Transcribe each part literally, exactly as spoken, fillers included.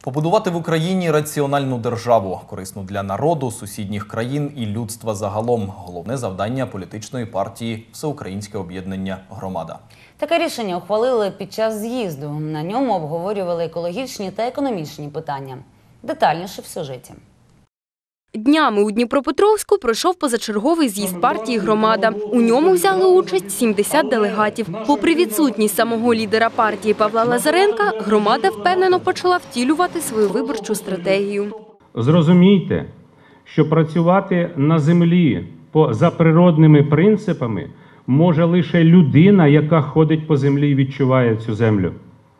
Побудувати в Україні раціональну державу, корисну для народу, сусідніх країн і людства загалом – головне завдання політичної партії «Всеукраїнське об'єднання Громада». Таке рішення ухвалили під час з'їзду. На ньому обговорювали екологічні та економічні питання. Детальніше в сюжеті. Днями у Дніпропетровську пройшов позачерговий з'їзд партії «Громада». У ньому взяли участь сімдесят делегатів. Попри відсутність самого лідера партії Павла Лазаренка, «Громада» впевнено почала втілювати свою виборчу стратегію. Зрозумійте, що працювати на землі за природними принципами може лише людина, яка ходить по землі і відчуває цю землю.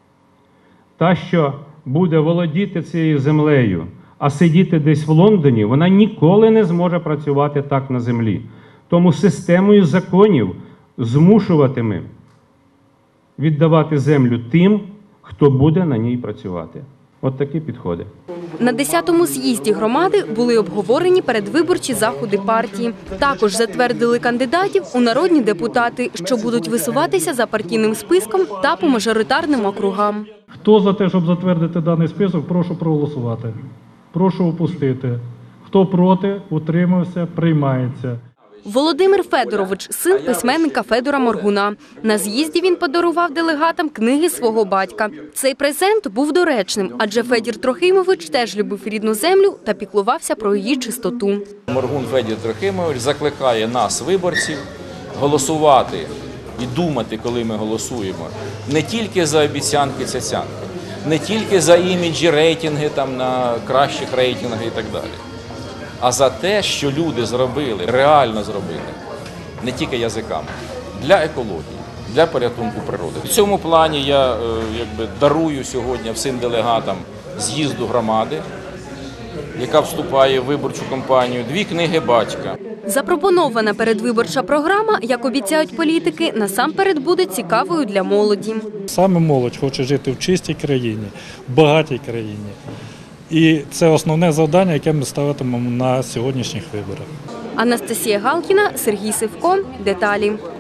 Та, що буде володіти цією землею, а сидіти десь в Лондоні, вона ніколи не зможе працювати так на землі. Тому системою законів змушуватиме віддавати землю тим, хто буде на ній працювати. От такі підходи. На десятому з'їзді «Громади» були обговорені передвиборчі заходи партії. Також затвердили кандидатів у народні депутати, що будуть висуватися за партійним списком та по мажоритарним округам. Хто за те, щоб затвердити даний список, прошу проголосувати. Прошу опустити. Хто проти, утримався, приймається. Володимир Федорович – син письменника Федора Моргуна. На з'їзді він подарував делегатам книги свого батька. Цей презент був доречним, адже Федір Трохимович теж любив рідну землю та піклувався про її чистоту. Моргун Федір Трохимович закликає нас, виборців, голосувати і думати, коли ми голосуємо, не тільки за обіцянки-цяцянки, не тільки за іміджі, рейтинги там, на кращих рейтингах і так далі, а за те, що люди зробили, реально зробили, не тільки язиками, для екології, для порятунку природи. В цьому плані я якби, дарую сьогодні всім делегатам з'їзду «Громади», яка вступає в виборчу кампанію, дві книги батька. Запропонована передвиборча програма, як обіцяють політики, насамперед буде цікавою для молоді. Саме молодь хоче жити в чистій країні, в багатій країні. І це основне завдання, яке ми ставитимемо на сьогоднішніх виборах. Анастасія Галкіна, Сергій Сивко. Деталі.